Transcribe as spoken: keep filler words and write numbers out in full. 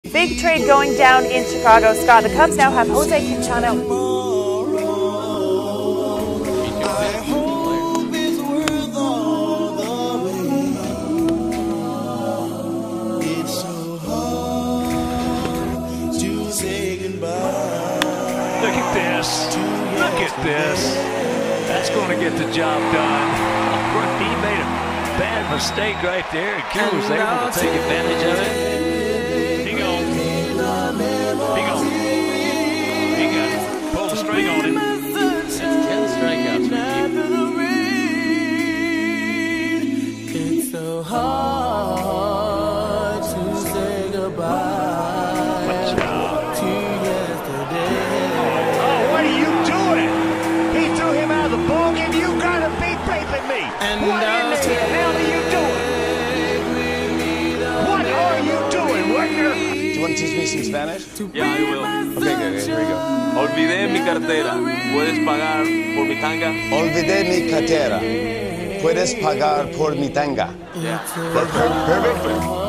Big trade going down in Chicago. Scott, the Cubs now have Jose Quintana. Look at this. Look at this. That's going to get the job done. He made a bad mistake right there, and Q was able to take advantage of it. He gone. He gone. He got it. Pulled the string on him. That's ten strikeouts for Q. It's so hard to say goodbye to yesterday. Oh, what are you doing? He threw him out of the ball game. You gotta be raping me. And what in the hell are you doing? What are you doing, Wagner? Do you want to teach me some Spanish? Yeah, I will. Okay, good, good. Here we go. Olvidé mi cartera. ¿Puedes pagar por mi tanga? Olvidé mi cartera. Puedes pagar por mi tanga. Yeah. Perfect. Perfect.